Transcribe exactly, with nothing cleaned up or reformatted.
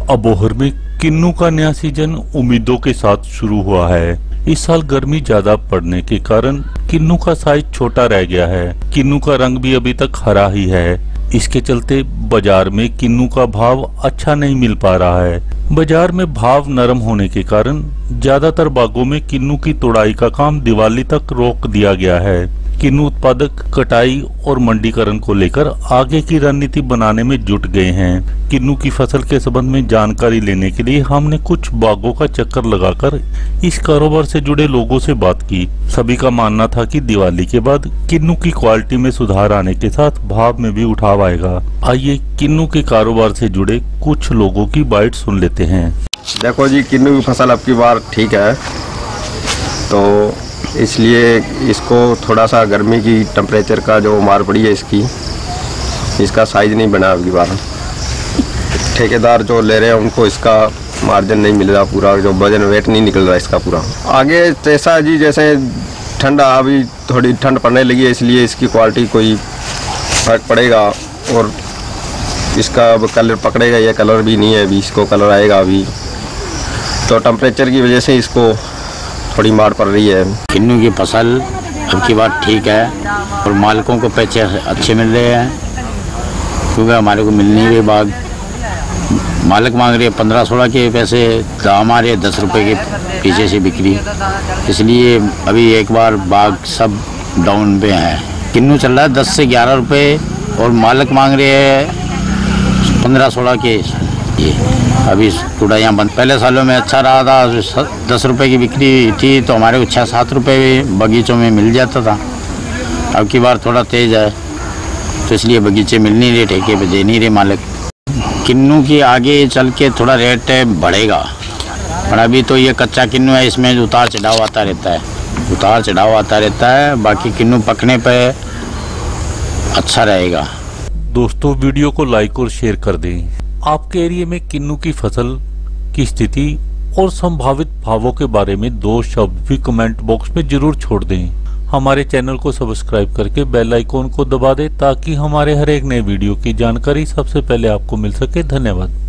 अबोहर में किन्नू का नया सीजन उम्मीदों के साथ शुरू हुआ है। इस साल गर्मी ज्यादा पड़ने के कारण किन्नू का साइज छोटा रह गया है। किन्नू का रंग भी अभी तक हरा ही है। इसके चलते बाजार में किन्नू का भाव अच्छा नहीं मिल पा रहा है। बाजार में भाव नरम होने के कारण ज्यादातर बागों में किन्नू की तोड़ाई का काम दिवाली तक रोक दिया गया है। किन्नू उत्पादक कटाई और मंडीकरण को लेकर आगे की रणनीति बनाने में जुट गए हैं। किन्नू की फसल के संबंध में जानकारी लेने के लिए हमने कुछ बागों का चक्कर लगाकर इस कारोबार से जुड़े लोगों से बात की। सभी का मानना था कि दिवाली के बाद किन्नू की क्वालिटी में सुधार आने के साथ भाव में भी उठाव आएगा। आइए किन्नू के कारोबार से जुड़े कुछ लोगों की बाइट सुन लेते हैं। देखो जी, किन्नू की फसल अब की बार ठीक है, तो इसलिए इसको थोड़ा सा गर्मी की टेम्परेचर का जो मार पड़ी है इसकी इसका साइज नहीं बना अब की बार। ठेकेदार जो ले रहे हैं उनको इसका मार्जिन नहीं मिल रहा, पूरा जो वजन वेट नहीं निकल रहा इसका पूरा। आगे जैसा जी, जैसे ठंड अभी थोड़ी ठंड पड़ने लगी है, इसलिए इसकी क्वालिटी कोई फर्क पड़ेगा और इसका अब कलर पकड़ेगा। ये कलर भी नहीं है अभी, इसको कलर आएगा अभी, तो टेम्परेचर की वजह से इसको थोड़ी मार पड़ रही है। किन्नू की फसल अब की बात ठीक है और मालिकों को पैसे अच्छे मिल रहे हैं, क्योंकि हमारे को मिल नहीं रहे। बाग मालिक मांग रहे पंद्रह सोलह के पैसे, दाम आ रहे दस रुपये के पीछे से बिक्री। इसलिए अभी एक बार बाग सब डाउन पे है। किन्नू चल रहा है दस से ग्यारह रुपये और मालिक मांग रहे हैं पंद्रह सोलह के। ये अभी तुड़ाइयाँ बंद, पहले सालों में अच्छा रहा था, दस रुपए की बिक्री थी तो हमारे को छः सात रुपये बगीचों में मिल जाता था। अब की बार थोड़ा तेज है तो इसलिए बगीचे मिल नहीं रहे, ठेके पे दे नहीं रहे मालिक। किन्नू की आगे चल के थोड़ा रेट बढ़ेगा, पर अभी तो ये कच्चा किन्नू है, इसमें उतार चढ़ाव आता रहता है उतार चढ़ाव आता रहता है बाकी किन्नू पकने पर अच्छा रहेगा। दोस्तों, वीडियो को लाइक और शेयर कर दें। आपके एरिया में किन्नू की फसल की स्थिति और संभावित भावों के बारे में दो शब्द भी कमेंट बॉक्स में जरूर छोड़ दें। हमारे चैनल को सब्सक्राइब करके बेल आइकॉन को दबा दें ताकि हमारे हर एक नए वीडियो की जानकारी सबसे पहले आपको मिल सके। धन्यवाद।